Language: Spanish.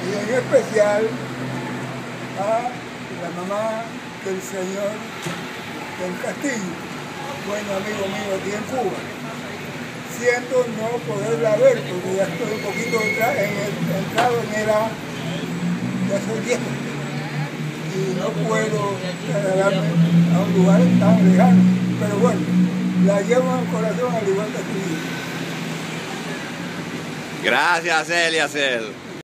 y en especial a la mamá del señor del Castillo, buen amigo mío aquí en Cuba. Siento no poderla ver porque ya estoy un poquito entrado en edad, ya soy viejo y no puedo trasladarme a un lugar tan lejano, pero bueno, la llevo en el corazón al igual que tu hijo. Gracias, Eliezer.